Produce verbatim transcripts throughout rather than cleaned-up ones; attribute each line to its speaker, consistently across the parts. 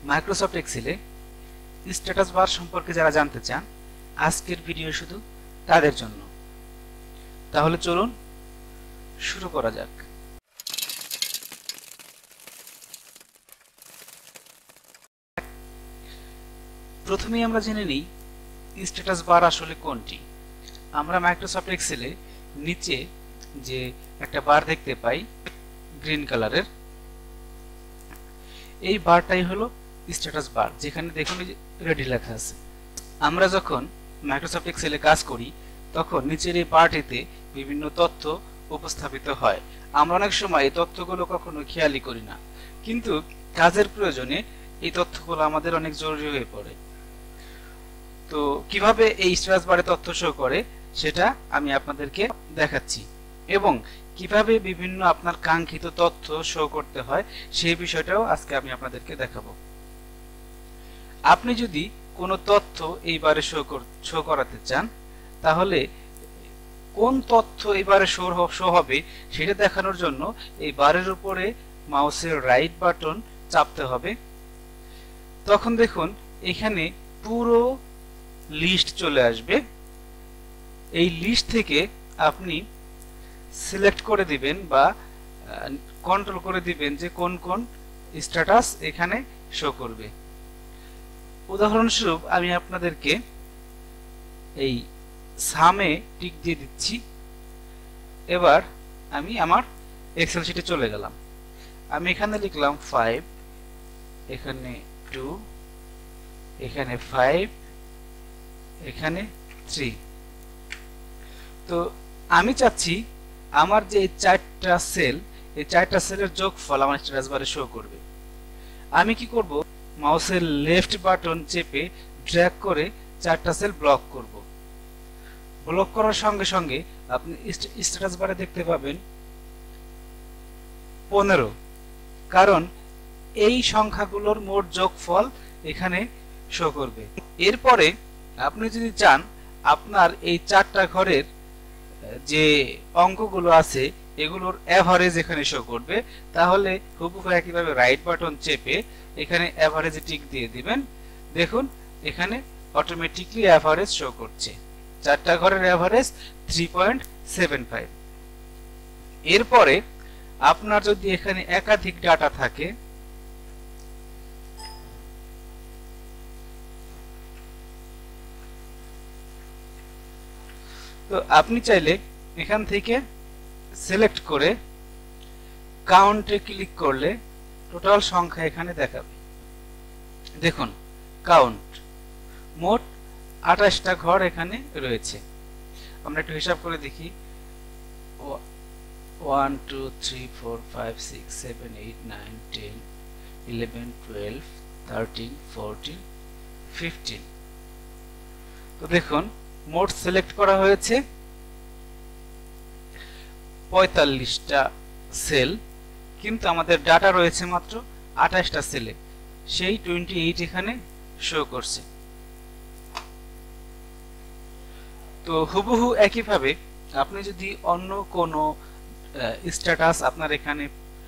Speaker 1: Microsoft এক্সেলে status bar সম্পর্কে যারা জানতে চান, আজকের ভিডিও শুধু তাদের জন্য। তাহলে চলুন শুরু করা যাক। প্রথমেই আমরা জেনে নিই স্ট্যাটাস বার আসলে কোনটি। আমরা মাইক্রোসফট এক্সেলে নিচে যে একটা বার দেখতে পাই গ্রিন কালারের, এই বারটাই হলো স্ট্যাটাস বার, যেখানে দেখুন রেডি লেখা আছে। আমরা যখন মাইক্রোসফট এক্সেলে কাজ করি তখন নিচের এই বারটিতে বিভিন্ন তথ্য উপস্থাপিত হয়। আমরা অনেক সময় এই তথ্যগুলো কখনো খেয়ালই করি না, কিন্তু কাজের প্রয়োজনে এই তথ্যগুলো আমাদের অনেক জরুরি হয়ে পড়ে। তো কিভাবে এই স্ট্যাটাস বারে তথ্য শো করে সেটা আমি আপনাদেরকে দেখাচ্ছি, এবং কিভাবে বিভিন্ন আপনার কাঙ্ক্ষিত তথ্য শো করতে হয় সেই বিষয়টাও আজকে আমি আপনাদেরকে দেখাবো। আপনি যদি কোনো তথ্য এই বারে শো শো করাতে চান, তাহলে কোন তথ্য এবারে শো শো হবে সেটা দেখানোর জন্য এই বারের উপরে মাউসের রাইট বাটন চাপতে হবে। তখন দেখুন এখানে পুরো লিস্ট চলে আসবে। এই লিস্ট থেকে আপনি সিলেক্ট করে দিবেন বা কন্ট্রোল করে দিবেন যে কোন কোন স্ট্যাটাস এখানে শো করবে। উদাহরণস্বরূপ আমি আপনাদেরকে এই সামে টিক দিয়ে দিচ্ছি। এবার আমি আমার এক্সেল শিটে চলে গেলাম। আমি এখানে লিখলাম ফাইভ, এখানে টু, এখানে ফাইভ, এখানে থ্রি। তো আমি চাচ্ছি আমার যে চারটা সেল, এই চারটা সেলের যোগফল আমার স্ট্যাটাস বারে শো করবে। আমি কি করব, মাউসের লেফট বাটন চেপে ড্র্যাগ করে চারটা সেল ব্লক করব। ব্লক করার সঙ্গে সঙ্গে আপনি স্ট্যাটাস বারে দেখতে পাবেন পনেরো, কারণ এই সংখ্যাগুলোর মোট যোগফল এখানে শো করবে। এরপরে আপনি যদি চান আপনার এই চারটা ঘরের যে অঙ্কগুলো আছে এগুলোর এভারেজ এখানে শো করবে, তাহলে হুবহু একইভাবে রাইট বাটন চেপে এখানে এভারেজে টিক দিয়ে দিবেন। দেখুন এখানে অটোমেটিকলি এভারেজ শো করছে। চারটা ঘরের average three point seven five. এরপরে আপনার যদি এখানে একাধিক ডাটা থাকে, তো আপনি চাইলে এখান থেকে সিলেক্ট করে কাউন্টে ক্লিক করলে টোটাল সংখ্যা এখানে দেখাবে। দেখুন কাউন্ট, মোট আঠাশটা ঘর এখানে রয়েছে। আমরা একটু হিসাব করে দেখি, one two three four five six seven eight nine ten eleven twelve thirteen fourteen fifteen. তো দেখুন মোট সিলেক্ট করা হয়েছে পঁয়তাল্লিশটা সেল, কিন্তু আমাদের ডাটা রয়েছে মাত্র আঠাশটা সেলে, সেই টোয়েন্টি এইট এখানে শো করছে। তো হুবহু একইভাবে আপনি যদি অন্য কোনো স্ট্যাটাস আপনার এখানে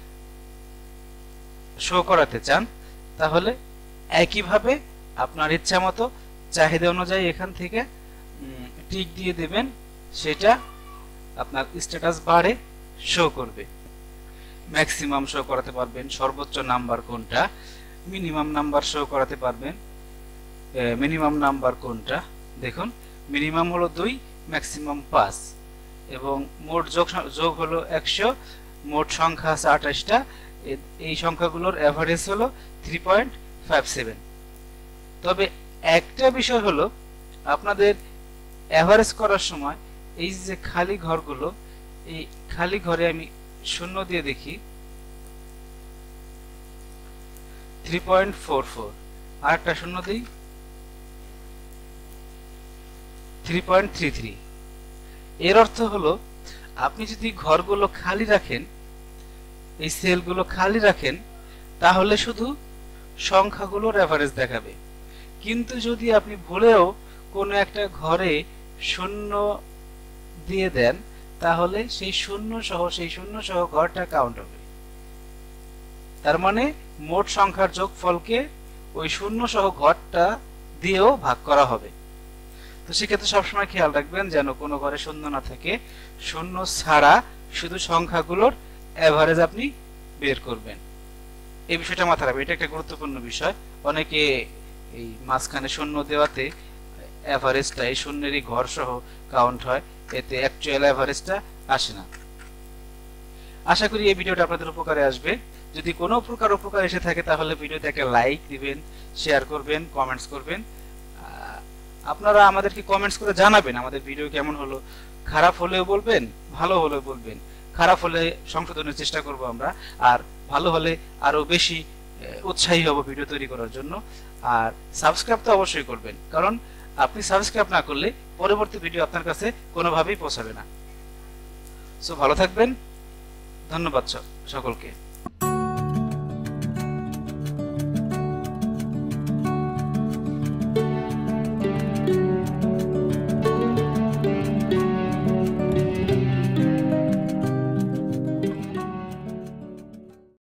Speaker 1: শো করাতে চান, তাহলে একইভাবে আপনার ইচ্ছা মতো চাহিদা অনুযায়ী এখান থেকে টিক দিয়ে দেবেন, সেটা আপনার স্ট্যাটাস বারে শো করবে। ম্যাক্সিমাম শো করাতে পারবেন, সর্বোচ্চ নাম্বার কোনটা, মিনিমাম নাম্বার শো করাতে পারবেন, মিনিমাম নাম্বার কোনটা। দেখুন মিনিমাম হলো দুই, ম্যাক্সিমাম পাঁচ, এবং মোট যোগ যোগ হলো একশো, মোট সংখ্যা আছে আঠাশটা, এই সংখ্যাগুলোর এভারেজ হলো থ্রি পয়েন্ট ফাইভ সেভেন। তবে একটা বিষয় হলো, আপনাদের এভারেজ করার সময় এই যে খালি ঘরগুলো, এই খালি ঘরে আমি শূন্য দিয়ে দেখি থ্রি পয়েন্ট ফোর ফোর, আর একটা শূন্য দিই থ্রি পয়েন্ট থ্রি থ্রি। এর অর্থ হলো আপনি যদি ঘরগুলো খালি রাখেন, এই সেলগুলো খালি রাখেন, তাহলে শুধু সংখ্যাগুলোর এভারেজ দেখাবে। কিন্তু যদি আপনি ভুলেও কোনো একটা ঘরে শূন্য দিয়ে দেন, তাহলে সেই শূন্য সহ সেই শূন্য সহ ঘরটা কাউন্ট হবে। তার মানে মোট সংখ্যার যোগফলকে ওই শূন্য সহ ঘরটা দিয়েও ভাগ করা হবে। তো সেক্ষেত্রে সবসময় খেয়াল রাখবেন যেন কোনো ঘরে শূন্য না থাকে, শূন্য ছাড়া শুধু সংখ্যাগুলোর অ্যাভারেজ আপনি বের করবেন। এই বিষয়টা মাথায় রাখবেন, এটা একটা গুরুত্বপূর্ণ বিষয়। অনেকে এই মাঝখানে শূন্য দেওয়াতে অ্যাভারেজটা এই শূন্যেরই ঘর সহ কাউন্ট হয়, এতে অ্যাকচুয়াল অ্যাভারেজটা আসে না। আশা করি এই ভিডিওটা আপনাদের উপকারে আসবে। যদি কোনো প্রকার উপকার এসে থাকে তাহলে ভিডিওতে একটা লাইক দিবেন, শেয়ার করবেন, কমেন্টস করবেন। আপনারা আমাদেরকে কমেন্টস করে জানাবেন আমাদের ভিডিও কেমন হলো। খারাপ হলেও বলবেন, ভালো হলেও বলবেন। খারাপ হলে সংশোধনের চেষ্টা করব আমরা, আর ভালো হলে আরো বেশি উৎসাহী হব ভিডিও তৈরি করার জন্য। আর সাবস্ক্রাইব তো অবশ্যই করবেন, কারণ আপনি সাবস্ক্রাইব না করলে পরবর্তী ভিডিও আপনার কাছে কোনোভাবেই পৌঁছাবে না। সো ভালো থাকবেন, ধন্যবাদ সকলকে।